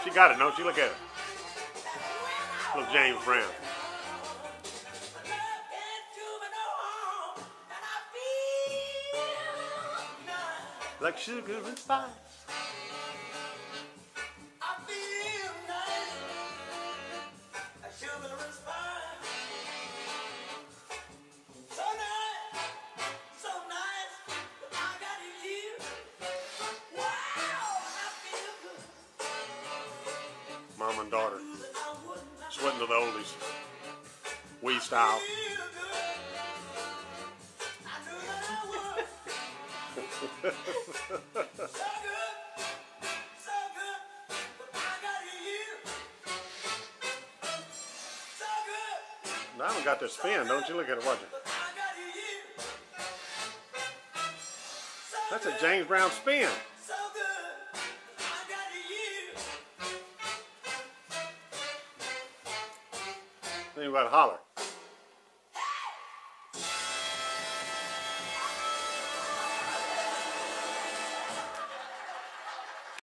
She got it, don't she? Look at her. Little James Brown. Like sugar and spice. Mom and daughter sweating to the oldies, we style. Now I got to spin, don't you? Look at it, watch it. That's a James Brown spin. Then you got to holler.